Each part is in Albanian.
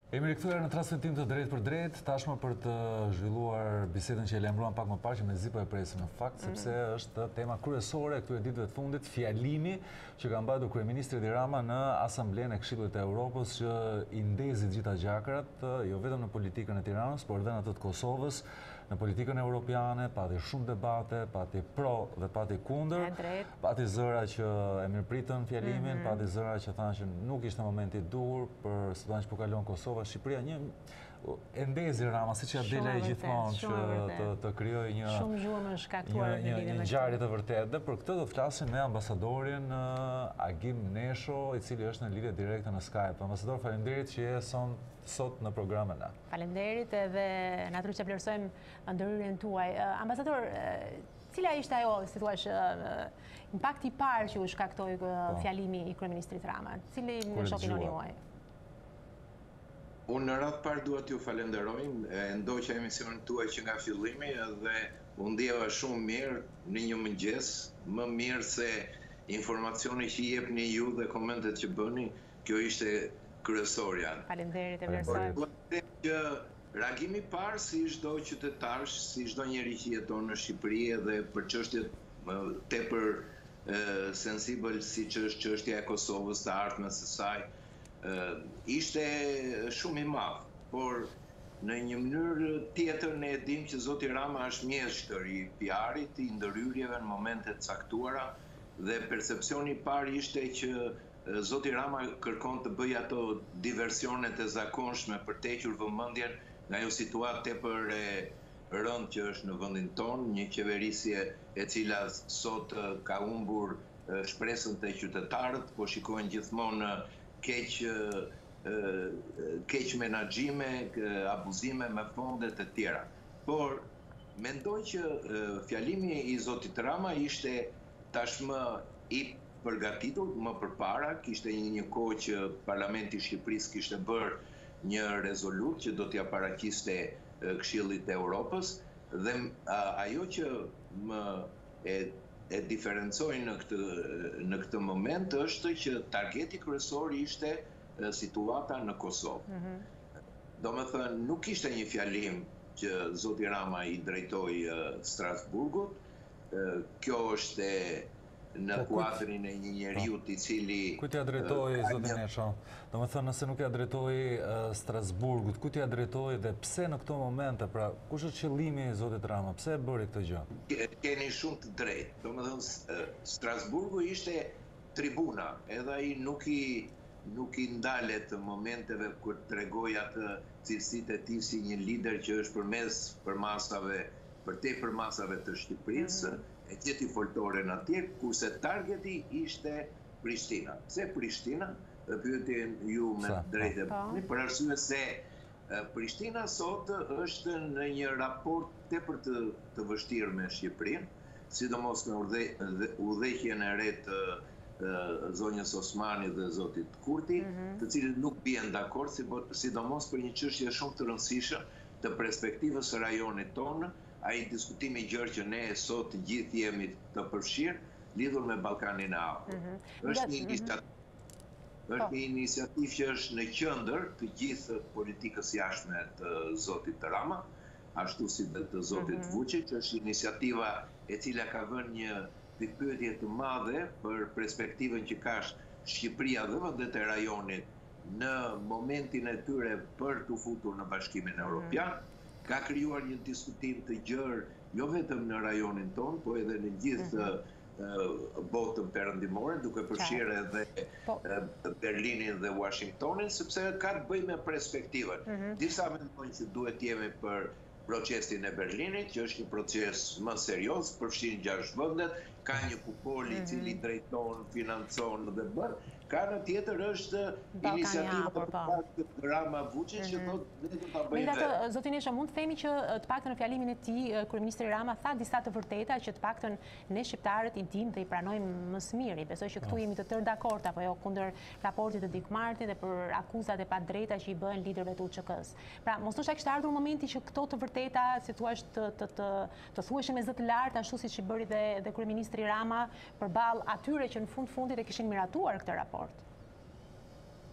Jemi rikthyer në transmetim të drejtë për drejtë, tashmë për të zhvilluar bisedën që e lajmëruam pak më parë, që mezi po e presim në fakt, sepse është tema kryesore e këtyre ditëve të fundit, fjalimi që ka mbajtur kryeministri Edi Rama në Asamblenë e Këshillit të Evropës, që i ndezi gjitha gjakrat, jo vetëm në politikën e Tiranës, por edhe në atë të Kosovës, në politikën europiane, pati shumë debate, pati pro dhe pati kundër, pati zëra që e mirëpritën fjalimin, pati zëra që thanë që nuk ishte momenti i duhur për situacionin që po kalon Kosova, Shqipëria, e ndezi Rama, siç ja dela gjithmonë që të krijojë një ngjarje të vërtetë. Dhe për këtë do të flasim me ambasadorin Agim Nesho, i cili është në lidhje direkte në Skype. Ambasador, faleminderit që je sot në programin na. Faleminderit edhe natyrë që vlerësojmë ndërhyrjen tuaj. Ambasador, cila ishte ajo, si thua, impakti i parë që u shkaktoi fjalimi i kryeministrit Rama? Cili është opinioni juaj? Unë në radhë parë duhet t'ju falenderoj, ndoqa emisionin tuaj që nga fillimi dhe u ndjeva shumë mirë në një mëngjes, më mirë se informacioni që jepni ju dhe komentet që bëni, kjo ishte kryesorja. Faleminderit e vlerësoj. Që reagimi i parë si çdo qytetar, si çdo njeri që jeton në Shqipëri dhe për çështjet tepër sensibël siç është çështja e Kosovës, të ardhmes së saj, ishte shumë i madh, por në një mënyrë tjetër ne e dim që zoti Rama është mjeshtër i PR-it, i ndërhyrjeve në momente të caktuara, dhe percepcioni i parë ishte që zoti Rama kërkon të bëjë ato diversionet e zakonshme për të hequr vëmendjen nga ajo situatë tepër e rëndë që është në vendin tonë, një qeverisje e cila sot ka humbur shpresën te qytetarët, po shikojnë gjithmonë keq menaxhime, abuzime me fonde të tjera. Por mendoj që fjalimi i zotit Rama ishte tashmë i përgatitur më përpara, kishte një kohë që Parlamenti i Shqipërisë kishte bërë një rezolutë që do t'ja paraqiste Këshillit të Evropës, dhe ajo që më e diferencoj në këtë moment është që targeti kryesor ishte situata në Kosovë. Do me thënë, nuk ishte një fjalim që zoti Rama i drejtoi Strasburgut, kjo është në kuadrin e një njeriu i cili... Kujt ja drejtoi zoti Nesho? Do me thënë, nëse nuk ja drejtoi Strasburgut, kujt ja drejtoi dhe pse në këto momente, pra kush është qëllimi i zotit Rama? Pse e bëri këtë gjë? Keni shumë të drejtë. Do me thënë, Strasburgu ishte tribuna, edhe ai nuk i ndalet momenteve kur tregoi atë cilësitë e tij si një lider që është përtepër masave të Shqipërisë, e gjeti foltoren atje, kurse targeti ishte Prishtina. Pse Prishtina? Dhe pyetjen ju me drejtë e bëni, për arsye se Prishtina sot është në një raport tepër të vështirë me Shqipërinë, sidomos me udhëheqjen e re të zonjës Osmani dhe zotit Kurti, të cilët nuk bien dakord, sidomos për një çështje shumë të rëndësishme të perspektivës së rajonit tonë, ai diskutimi i gjerë që ne sot gjithë jemi të përfshirë lidhur me Ballkanin e Hapur. Është një iniciativë që është në qendër të gjithë politikës jashtme të zotit Rama, ashtu si dhe të zotit Vučić, është iniciativa e cila ka vënë një pikpyetje të madhe për perspektivën që ka Shqipëria dhe vendet e rajonit në momentin e tyre për të futur në Bashkimin Evropian. Ka krijuar një diskutim të gjerë jo vetëm në rajonin tonë, po edhe në gjithë botën perëndimore, duke përfshirë edhe Berlinin dhe Washingtonin, sepse ka të bëjë me perspektivën. Disa mendojnë që duhet jemi për procesin e Berlinit, që është një proces më serioz, përfshin 6 vendet, ka një kupol i cili drejton, financon dhe bën. Ka në tjetër është iniciativa të Rama Vučić që thotë ne do ta bëjmë. Megjithatë, zoti Nesho, mund të themi që të paktën në fjalimin e tij kryeministri Rama tha disa të vërteta që të paktën ne shqiptarët i dimë dhe i pranojmë më së miri. Besoj që këtu jemi të tërë dakord apo jo kundër raportit të Dick Martin dhe për akuzat e padrejta që i bëhen liderëve të UÇK-s. Pra, mos ndoshta kishte ardhur momenti që këto të vërteta, si thua, të thuheshin me zë të lartë, ashtu siç i bëri dhe kryeministri Rama përballë atyre që në fundit e kishin miratuar këtë raport.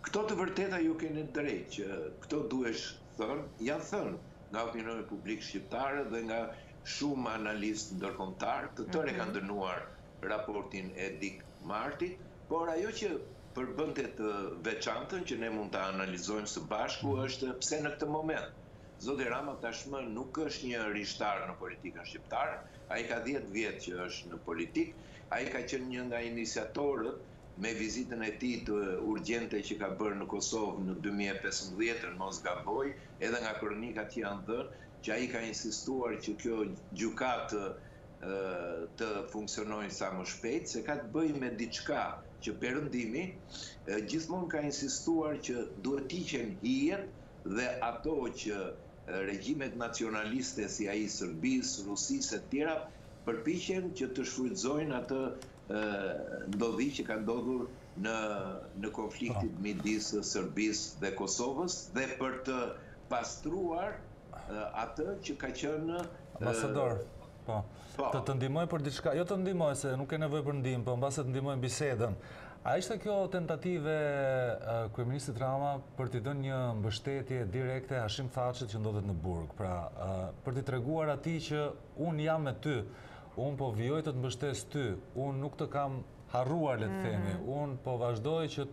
Këto të vërteta ju keni drejt që këto duhesh thënë, janë thënë nga opinioni publik shqiptare dhe nga shumë analistë ndërkombëtar, të tërë kanë dënuar raportin e Dik Martit, por ajo që përbënte të veçantën që ne mund ta analizojmë së bashku është pse në këtë moment Zoti Rama tashmë nuk është një rishtar në politikën shqiptare, ai ka 10 vjet që është në politikë, ai ka qenë një nga iniciatorët me vizitën e tij të urgjente që ka bërë në Kosovë në 2015, në mos gaboj, edhe nga kronikat që janë dhënë, që ai ka insistuar që kjo gjykatë të funksionojë sa më shpejt, se ka të bëjë me diçka që Perëndimi gjithmonë ka insistuar që duhet hiqen hijet dhe ato që regjimet nacionaliste si ai Serbisë, Rusisë e tjera përpiqen që të shfrytëzojnë atë ndodhi që ka ndodhur në konfliktit midis Serbisë dhe Kosovës dhe për të pastruar atë që ka qenë ambasador. Po. Të ndihmoj për diçka, jo të ndihmoj se nuk ke nevojë për ndihmë, po mbase të ndihmoj bisedën. A ishte kjo tentative kryeministit Rama për t'i dhënë një mbështetje direkte Hashim Thaçit që ndodhet në burg, pra për t'i treguar atij që unë jam me ty, unë po vijoj të mbështes ty, unë nuk të kam harruar, le të themi, unë po vazhdoj që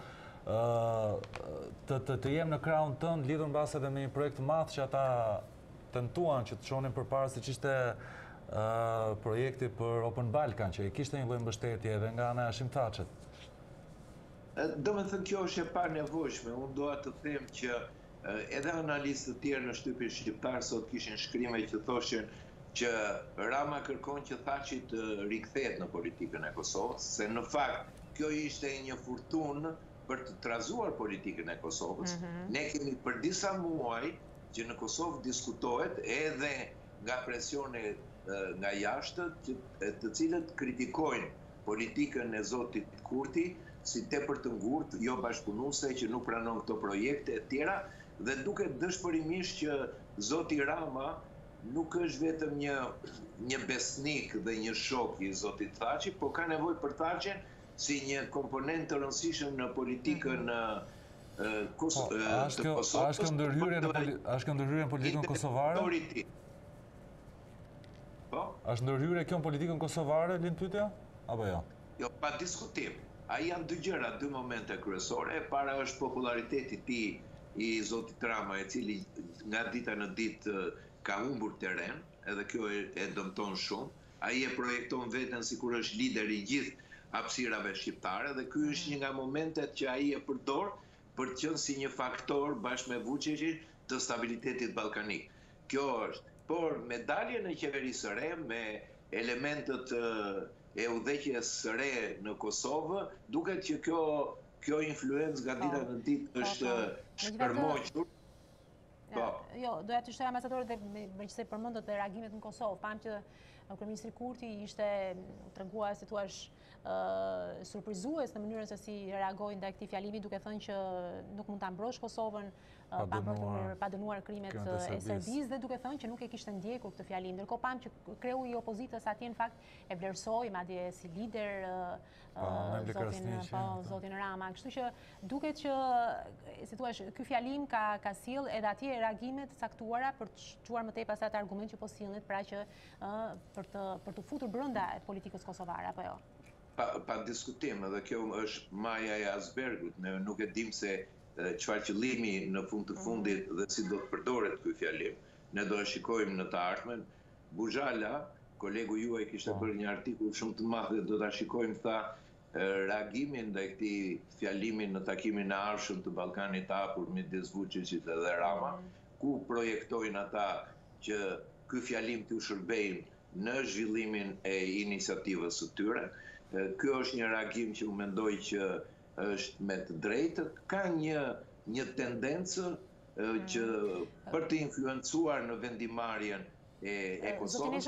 të jem në krahun tënd lidhur mbas edhe me një projekt të madh që ata tentuan që të çonin përpara, siç ishte projekti për Open Balkan, që i kishte një lloj mbështetje edhe nga ana e Hashim Thaçit. Domethënë kjo është e panevojshme. Unë doa të them që edhe analistët të tjerë në shtypin shqiptar sot kishin shkrime që thoshin që Rama kërkon që Thaçi të rikthehet në politikën e Kosovës, se në fakt kjo ishte një furtunë për të trazuar politikën e Kosovës. Ne kemi për disa muaj që në Kosovë diskutohet edhe nga presione nga jashtë, të cilët kritikojnë politikën e zotit Kurti si tepër të ngurtë, jo bashkëpunuese, që nuk pranon këto projekte e tjera, dhe duket dëshpërimisht që zoti Rama nuk është vetëm një besnik dhe një shok i zotit Thaçi, por ka nevojë për Thaçin si një komponent të rëndësishëm në politikën të Kosovës. A është kjo ndërhyrje në politikën kosovare? Po? Është ndërhyrje kjo në politikën kosovare, lind pyetja? Apo jo? Jo, pa diskutim. Ai janë dy gjëra, dy momente kryesore. E para është populariteti i tij i zotit Rama, i cili nga dita në ditë ka humbur terren, edhe kjo e dëmton shumë. Ai e projekton veten sikur është lider i gjithë hapësirave shqiptare dhe ky është një nga momentet që ai e përdor për të qenë si një faktor bashkë me Vučićin të stabilitetit ballkanik. Kjo është. Por me daljen e qeverisë së re, me elementet e udhëheqjes së re në Kosovë, duket që kjo influencë nga dita në ditë është shpërmoqur. Jo, doja të shtoja ambasadorët dhe me që se përmendët e reagimet në Kosovë. Pam që kryeministri Kurti ishte treguar, si thua, surprizues në mënyrën se si reagoi ndaj këtij fjalimi, duke thënë që nuk mund ta mbrosh Kosovën pa dënuar krimet e Serbisë dhe duke thënë që nuk e kishte ndjekur këtë fjalim. Ndërkohë pam që kreu i opozitës atje në fakt e vlerësoi madje si lider zotin Rama. Kështu që duket që, si thua, ky fjalim ka sill edhe atje reagimet caktuara për të çuar më tej pas atë argument që po sillet, pra që për të futur brenda politikës kosovare, apo jo? Pa diskutim, edhe kjo është maja e icebergut. Ne nuk e dim se çfarë qëllimi në fund të fundit dhe si do të përdoret ky fjalim. Ne do e shikojmë në të ardhmen. Buzhala, kolegu juaj, kishte bërë një artikull shumë të madh dhe do ta shikojmë, tha, reagimin ndaj këtij fjalimi në takimin e ardhshëm të Ballkanit të hapur midis Vučićit dhe Rama, ku projektojnë ata që ky fjalim t'u shërbejnë në zhvillimin e iniciativës së tyre. Ky është një reagim që unë mendoj që është me të drejtë, ka një tendencë që për të influencuar në vendimarrjen e Kosovës.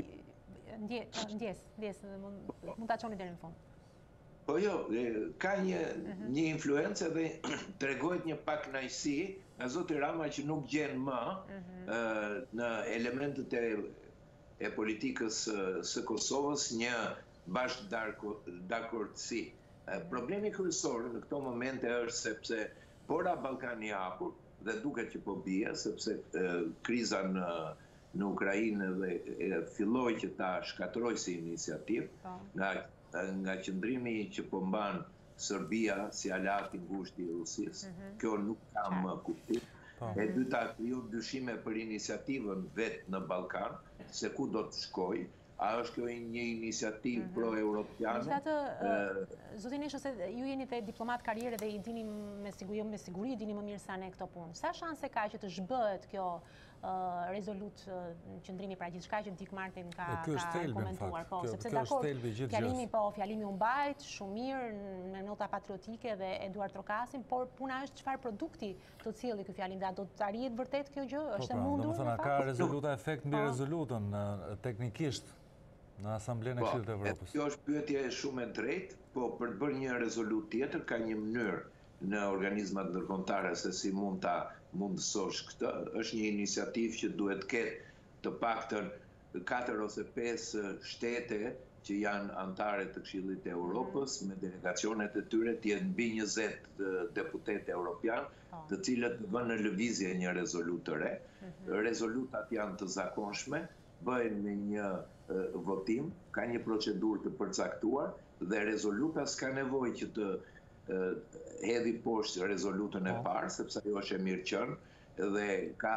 Ndjes, mund ta çoni deri në fund. Po jo, ka një influencë dhe tregohet një pakënaqësi nga zoti Rama që nuk gjen më në elementet e politikës së Kosovës një bashkëdakordsi. Problemi kryesor në këto momente është sepse pora Ballkani i hapur dhe duket që po bie, sepse kriza në Ukrainë dhe filloi që ta shkatërroj si iniciativë nga qëndrimi që po mban Serbia si aleat i ngushtë i Rusisë. Kjo nuk ka më kuptim. E dyta, krijon dyshime për iniciativën vetë në Ballkan, se ku do të shkojë. A është kjo një iniciativë pro-europiane? Zotin Nesho, se ju jeni të diplomat karriere dhe i dini me siguri, dini më mirë sa ne këto punë. Sa shanse ka që të zhbëhet kjo rezolut qëndrimi pra gjithçka që Dick Martin ka komentuar? Sepse dakord, fjalimi u mbajt shumë mirë me nota patriotike dhe Eduard Trokasin, por puna është çfarë produkti do të cilë ky fjalim, do të arrihet vërtet kjo gjë? Është e mundur? Ka rezoluta efekt mbi rezolutën teknikisht në Asamblenë e Këshillit të Evropës. Kjo është pyetje shumë e drejtë, po për të bërë një rezolutë tjetër ka një mënyrë në organizmat ndërkombëtare se si mund ta mundësosh këtë. Është një iniciativë që duhet të ketë të paktën 4 ose 5 shtete që janë anëtare të Këshillit të Evropës me delegacionet e tyre të jenë mbi 20 deputetë evropian, të cilët vënë në lëvizje një rezolutë të re. Rezolutat janë të zakonshme, bëhen me një votim, ka një procedurë të përcaktuar dhe rezoluta s'ka nevojë që të hedhi poshtë rezolutën e parë, sepse ajo është e mirëqënë dhe ka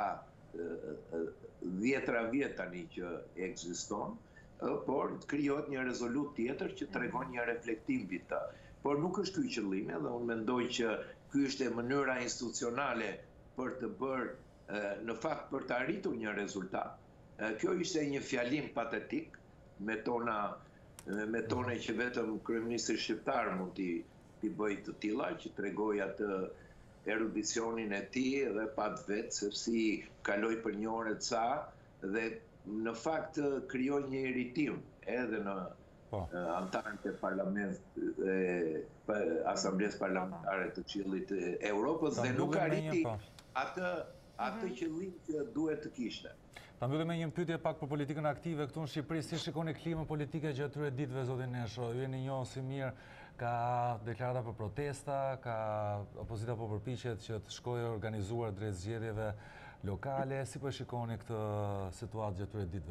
10 vjet tani që ekziston, por krijohet një rezolutë tjetër që tregon një reflektim mbi të. Por nuk është ky qëllimi dhe unë mendoj që ky është mënyra institucionale për të bërë në fakt për të arritur një rezultat. Kjo ishte një fjalim patetik me tone që vetëm kryeministri shqiptar mund t'i bëjë të tilla, që tregoi atë erudicionin e tij dhe pat vetë se si kaloi për një orë ca dhe në fakt krijoi një iritim edhe në antarët e parlamentit Asamblesë Parlamentare të Këshillit të Evropës dhe nuk arriti atë qëllim që duhet të kishte. Ta mbyllim me një pyetje pak për politikën aktive këtu në Shqipëri. Si shikoni klimën politike gjatë këtyre ditëve, zotin Nesho? Ju jeni njohur si mirë, ka deklarata për protesta, ka opozita po përpiqet që të shkojë organizuar drejt zgjedhjeve lokale. Si po shikoni këtë situatë gjatë këtyre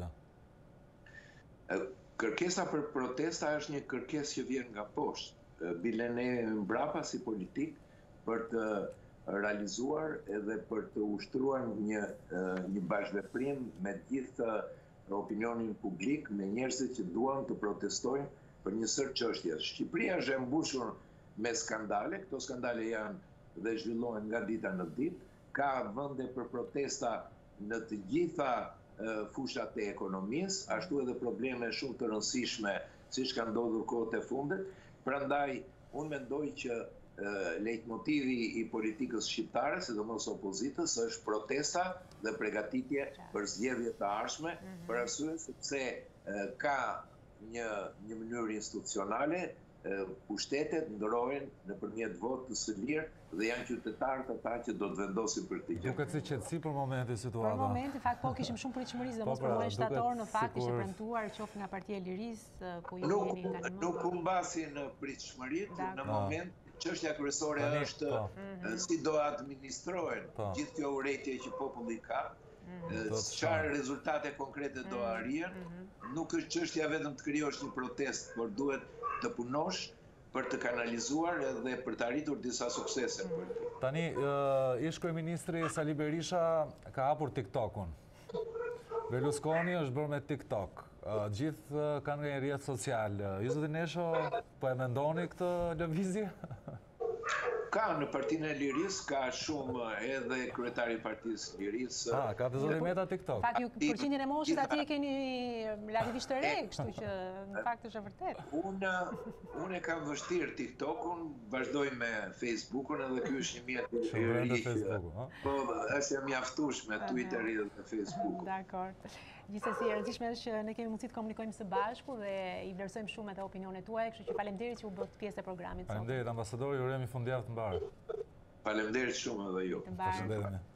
ditëve? Kërkesa për protesta është një kërkesë që vjen nga poshtë. Bile ne mbrapa si politik për të realizuar edhe për të ushtruar një bashkëveprim me gjithë opinionin publik, me njerëzit që duan të protestojnë për një sër çështjesh. Shqipëria është e mbushur me skandale, këto skandale janë dhe zhvillohen nga dita në ditë, ka vende për protesta në të gjitha fushat e ekonomisë, ashtu edhe probleme shumë të rëndësishme siç ka ndodhur kohët e fundit. Prandaj unë mendoj që lejtmotivi i politikës shqiptare, sidomos opozitës, është protesta dhe përgatitje për zgjedhjet të ardhshme, për arsye sepse ka një mënyrë institucionale, pushtetet ndrohen nëpërmjet votës së lirë dhe janë qytetarët ata që do të vendosin për këtë gjë. Duket si qetësi për momentin situata. Për momentin, fakt po kishim shumë pritshmëri dhe mos për muajin shtator në fakt ishte premtuar qoftë nga Partia e Lirisë ku ju jeni tani. Nuk u mbasin pritshmëritë në moment. Çështja kryesore është si do administrohen gjithë kjo urrëtie që populli ka, çfarë rezultate konkrete do arrihen. Nuk është çështja vetëm të krijosh një protestë, por duhet të punosh për të kanalizuar edhe për të arritur disa suksese. Tani, ish kryeministri Sali Berisha ka hapur TikTokun. Berlusconi është bërë me TikTok. Gjithë kanë nga një rrjet social. Ju zotin Nesho, po e mendoni këtë lëvizje? Ka në Partinë e Lirisë, ka shumë edhe kryetari i Partisë Lirisë. Ka të zoti Meta TikTok. Fakt ju përqindjen e moshës atje keni relativisht të re, kështu që në fakt është e vërtetë. Unë e kam vështirë TikTokun, vazhdoj me Facebookun edhe ky është një mjet i ri. Po është e mjaftueshme Twitteri dhe Facebooku. Dakor. Gjithsesi, e rëndësishme është që ne kemi mundësi të komunikojmë së bashku dhe i vlerësojmë shumë edhe opinionet tuaja, kështu që faleminderit që u bët pjesë e programit. Faleminderit ambasadori, urojmë fundjavë të mbarë. Faleminderit shumë edhe ju. Të mbarë.